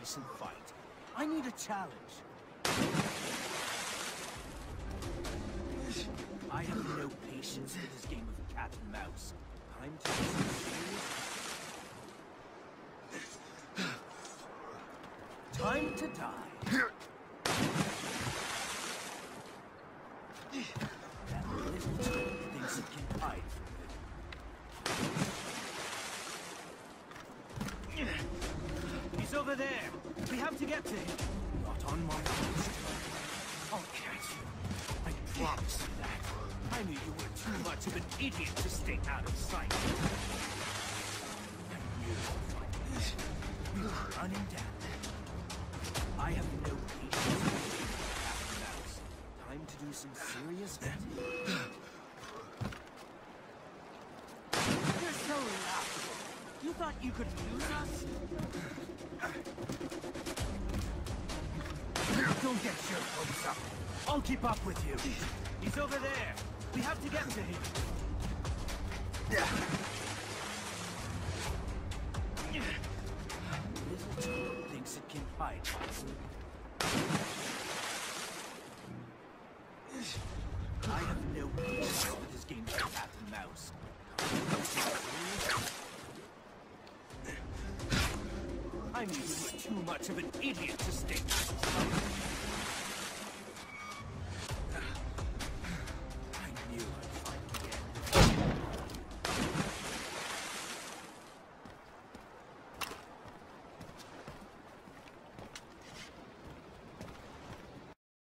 decent fight. I need a challenge. I have no patience for this game of cat and mouse. Time to do some serious... Time to die. That little tiny thinks it can hide from me. He's over there. We have to get to him. Not on my watch. I'll catch you. I promise you that. I knew you were too much of an idiot to stay out of sight. I knew you'd find me. We were running down. I have no patience with cat and mouse. Time to do some serious vetting. You're so laughable. You thought you could lose us? Don't get your hopes up. I'll keep up with you. He's over there. We have to get to him. Little Toad thinks it can hide. I have no patience with this game of cat and mouse. I knew you were too much of an idiot to stay out of sight.